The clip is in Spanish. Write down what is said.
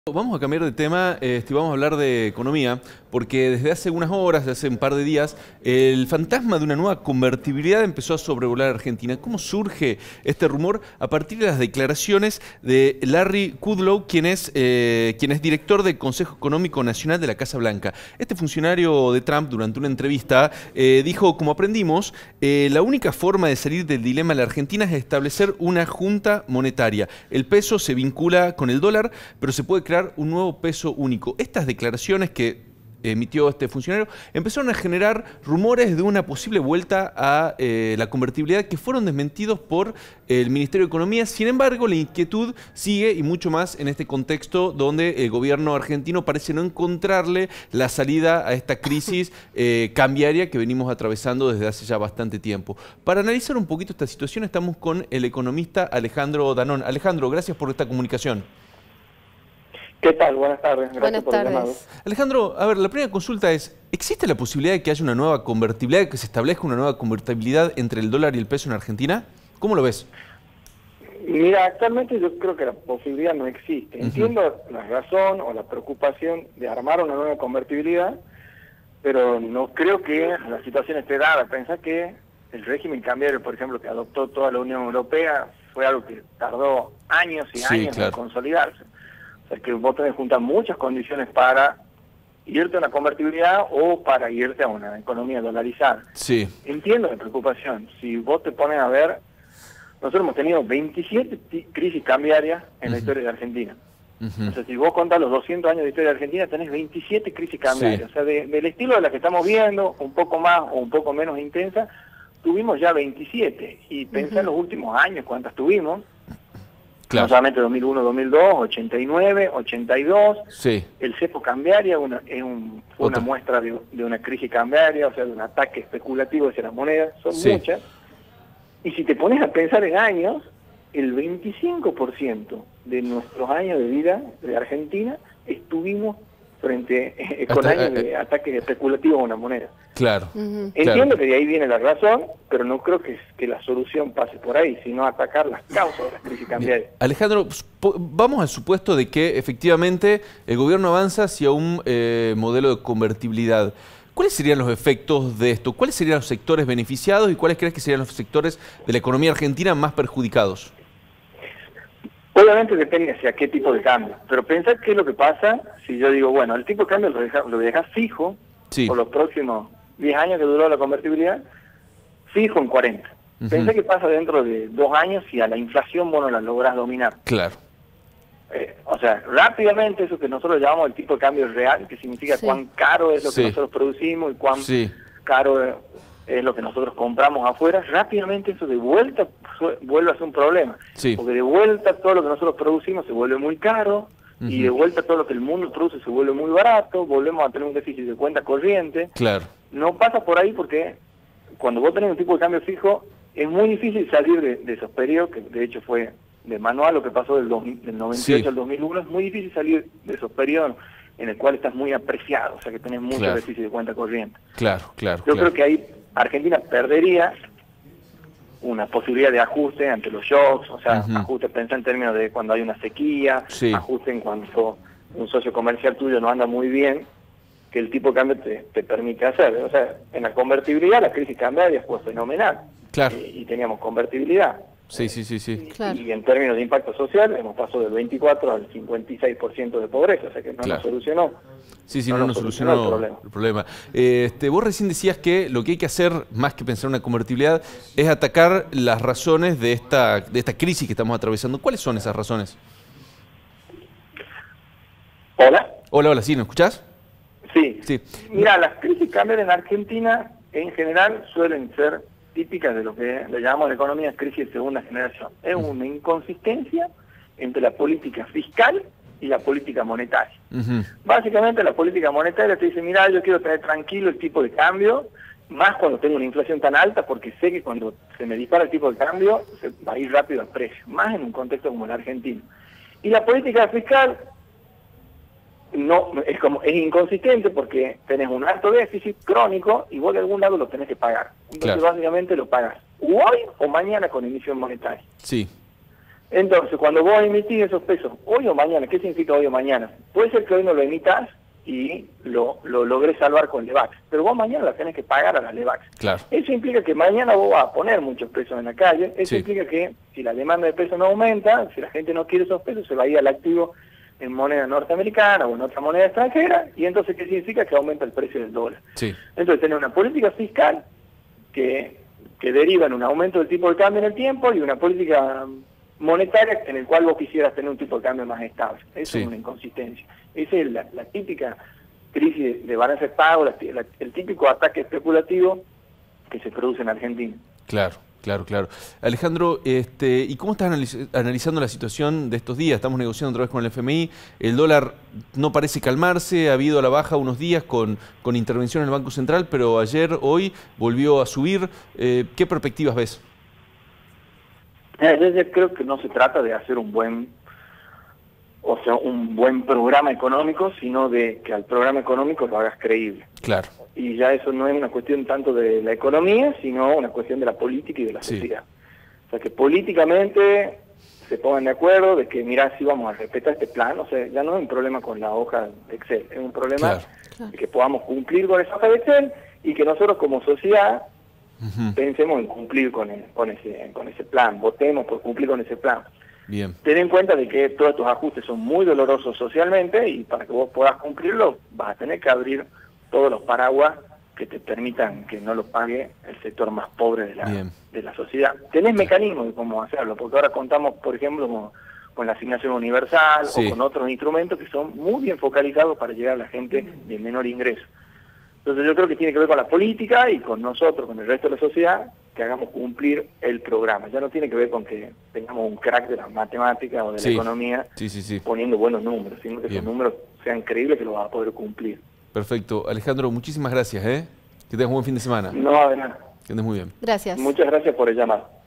Vamos a cambiar de tema, vamos a hablar de economía, porque desde hace unas horas, desde hace un par de días, el fantasma de una nueva convertibilidad empezó a sobrevolar a Argentina. ¿Cómo surge este rumor? A partir de las declaraciones de Larry Kudlow, quien es director del Consejo Económico Nacional de la Casa Blanca. Este funcionario de Trump, durante una entrevista, dijo: como aprendimos, la única forma de salir del dilema de la Argentina es establecer una junta monetaria. El peso se vincula con el dólar, pero se puede crear un nuevo peso único. Estas declaraciones que emitió este funcionario empezaron a generar rumores de una posible vuelta a la convertibilidad, que fueron desmentidos por el Ministerio de Economía. Sin embargo, la inquietud sigue, y mucho más en este contexto donde el gobierno argentino parece no encontrarle la salida a esta crisis cambiaria que venimos atravesando desde hace ya bastante tiempo. Para analizar un poquito esta situación estamos con el economista Alejandro Danón. Alejandro, gracias por esta comunicación. ¿Qué tal? Buenas tardes. Gracias Buenas por el llamado. tardes. Alejandro, a ver, la primera consulta es: ¿existe la posibilidad de que haya una nueva convertibilidad, que se establezca una nueva convertibilidad entre el dólar y el peso en Argentina? ¿Cómo lo ves? Mira, actualmente yo creo que la posibilidad no existe. Entiendo la razón o la preocupación de armar una nueva convertibilidad, pero no creo que la situación esté dada. Pensá que el régimen cambiario, por ejemplo, que adoptó toda la Unión Europea, fue algo que tardó años y años en consolidarse. O sea, que vos tenés que juntar muchas condiciones para irte a una convertibilidad o para irte a una economía dolarizada. Sí. Entiendo la preocupación. Si vos te pones a ver, nosotros hemos tenido 27 crisis cambiarias en la historia de Argentina. O sea, si vos contás los 200 años de historia de Argentina, tenés 27 crisis cambiarias. O sea, del estilo de la que estamos viendo, un poco más o un poco menos intensa, tuvimos ya 27. Y pensá en los últimos años cuántas tuvimos. Claro. No solamente 2001, 2002, 89, 82. Sí. El cepo cambiaria fue una muestra de una crisis cambiaria, o sea, de un ataque especulativo hacia las monedas. Son muchas. Y si te pones a pensar en años, el 25% de nuestros años de vida de Argentina estuvimos frente con años de ataques especulativos a una moneda. Claro. Entiendo que de ahí viene la razón, pero no creo que la solución pase por ahí, sino atacar las causas de la crisis cambiaria. Alejandro, vamos al supuesto de que efectivamente el gobierno avanza hacia un modelo de convertibilidad. ¿Cuáles serían los efectos de esto? ¿Cuáles serían los sectores beneficiados y cuáles crees que serían los sectores de la economía argentina más perjudicados? Obviamente depende hacia qué tipo de cambio, pero pensar qué es lo que pasa si yo digo, bueno, el tipo de cambio lo dejas fijo por los próximos 10 años que duró la convertibilidad, fijo en 40. Pensá qué pasa dentro de 2 años si a la inflación vos no la lográs dominar. Claro. O sea, rápidamente eso que nosotros llamamos el tipo de cambio real, que significa cuán caro es lo que nosotros producimos y cuán caro es lo que nosotros compramos afuera, rápidamente eso de vuelta vuelve a ser un problema. Porque de vuelta todo lo que nosotros producimos se vuelve muy caro, y de vuelta todo lo que el mundo produce se vuelve muy barato, volvemos a tener un déficit de cuenta corriente. Claro. No pasa por ahí porque cuando vos tenés un tipo de cambio fijo, es muy difícil salir de esos periodos, que de hecho fue de manual lo que pasó del 98 al 2001, es muy difícil salir de esos periodos en el cual estás muy apreciado, o sea que tenés mucho déficit de cuenta corriente. Yo creo que ahí Argentina perdería una posibilidad de ajuste ante los shocks, o sea, ajuste, pensá en términos de cuando hay una sequía, ajuste en cuanto un socio comercial tuyo no anda muy bien, que el tipo de cambio te permite hacer. O sea, en la convertibilidad la crisis cambiaria fue fenomenal, y teníamos convertibilidad. Claro. Y en términos de impacto social hemos pasado del 24 al 56% de pobreza, o sea que no nos solucionó. No nos solucionó el problema. Vos recién decías que lo que hay que hacer, más que pensar en una convertibilidad, es atacar las razones de esta crisis que estamos atravesando. ¿Cuáles son esas razones? Hola, ¿sí? ¿Me escuchás? Sí. Mira, las crisis cambiarias en Argentina en general suelen ser típicas de lo que le llamamos en economía crisis de segunda generación. Es una inconsistencia entre la política fiscal y la política monetaria. Básicamente la política monetaria te dice, mira, yo quiero tener tranquilo el tipo de cambio, más cuando tengo una inflación tan alta, porque sé que cuando se me dispara el tipo de cambio, se va a ir rápido al precio, más en un contexto como el argentino. Y la política fiscal no es inconsistente porque tenés un alto déficit crónico y vos de algún lado lo tenés que pagar. Entonces básicamente lo pagas o hoy o mañana con emisión monetaria. Entonces, cuando vos emitís esos pesos, hoy o mañana, ¿qué significa hoy o mañana? Puede ser que hoy no lo emitas y lo logré salvar con LEVAX, pero vos mañana la tenés que pagar a la LEVAX. Claro. Eso implica que mañana vos vas a poner muchos pesos en la calle, eso implica que si la demanda de pesos no aumenta, si la gente no quiere esos pesos, se va a ir al activo en moneda norteamericana o en otra moneda extranjera, y entonces ¿qué significa? Que aumenta el precio del dólar. Entonces tener una política fiscal que deriva en un aumento del tipo de cambio en el tiempo y una política monetaria en el cual vos quisieras tener un tipo de cambio más estable. Eso es una inconsistencia. Esa es la típica crisis de balance de pago, el típico ataque especulativo que se produce en Argentina. Claro. Alejandro, ¿y cómo estás analizando la situación de estos días? Estamos negociando otra vez con el FMI, el dólar no parece calmarse, ha habido a la baja unos días con intervención en el Banco Central, pero ayer, hoy, volvió a subir. ¿Qué perspectivas ves? Yo creo que no se trata de hacer un buen programa económico, sino de que al programa económico lo hagas creíble. Claro. Y ya eso no es una cuestión tanto de la economía, sino una cuestión de la política y de la sociedad. O sea, que políticamente se pongan de acuerdo de que, mira, si vamos a respetar este plan, o sea, ya no es un problema con la hoja de Excel, es un problema de que podamos cumplir con esa hoja de Excel y que nosotros como sociedad pensemos en cumplir con ese plan, votemos por cumplir con ese plan. Bien. Ten en cuenta de que todos estos ajustes son muy dolorosos socialmente y para que vos puedas cumplirlo vas a tener que abrir todos los paraguas que te permitan que no lo pague el sector más pobre de la sociedad. Tenés mecanismos de cómo hacerlo, porque ahora contamos, por ejemplo, con la asignación universal o con otros instrumentos que son muy bien focalizados para llegar a la gente de menor ingreso. Entonces yo creo que tiene que ver con la política y con nosotros, con el resto de la sociedad, que hagamos cumplir el programa. Ya no tiene que ver con que tengamos un crack de la matemática o de la economía poniendo buenos números, sino que esos números sean creíbles que lo vas a poder cumplir. Perfecto. Alejandro, muchísimas gracias. Que tengas un buen fin de semana. No, de nada. Que andes muy bien. Gracias. Muchas gracias por el llamado.